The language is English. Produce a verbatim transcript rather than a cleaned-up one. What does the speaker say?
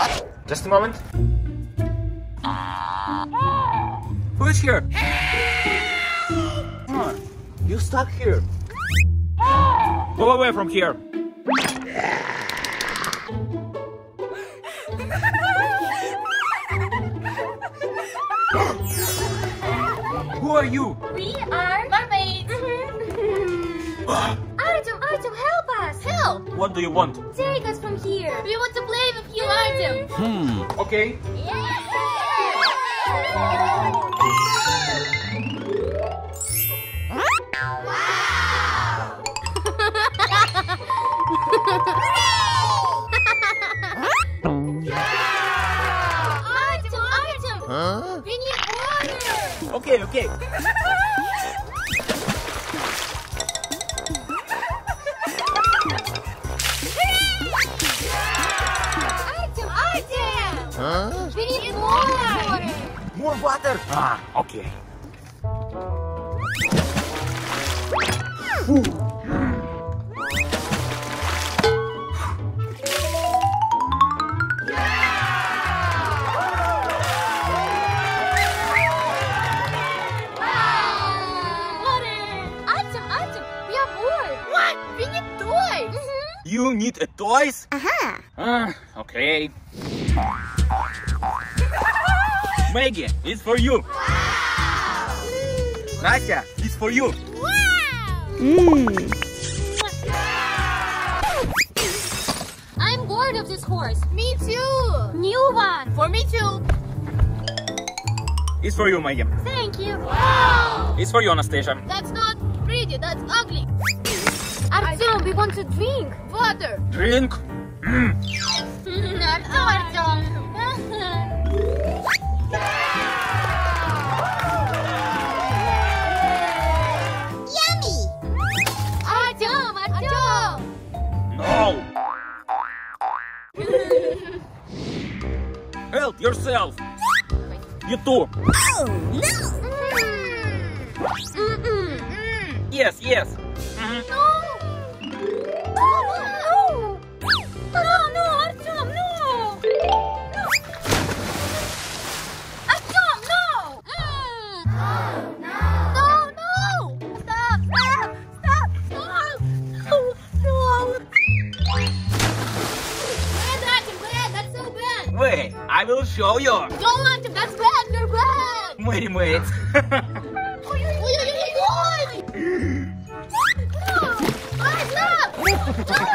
Just a moment. Who is here? Oh, you stuck here. Go away from here. Who are you? We are mermaids. Artem, Artem, help us! Help! What do you want? Take us from here. We want to play with you, Artem. Hmm. Okay. Yeah. Artem, Artem. Huh? We need water. Okay, okay. Artem, Artem. Huh? We need more water. More water. Ah, okay. You need a toys? Uh-huh. Ah, okay. Maggie, it's for you. Wow. Настя, it's for you. Wow. Mmm. I'm bored of this horse. Me too. New one. For me too. It's for you, Maggie. Thank you. Wow. It's for you, Anastasia. That's not pretty. That's ugly. Artem, we want to drink water. Drink? Mm. Not Artem. Yummy. Artem, Artem. No. Help yourself. You too. Oh no. Mm. Mm-mm. Yes, yes. Mm-hmm. No. No, no, no, Artem, no! No! Artem, no! Mm. Oh, no! No, no! Stop, stop, stop, stop! No, no! Bad, Artem, bad, that's so bad! Wait, I will show you. No, Artem, that's bad, you're bad! Mermaids. Oi, oi, oi, oi, oi! No! Stop! Stop!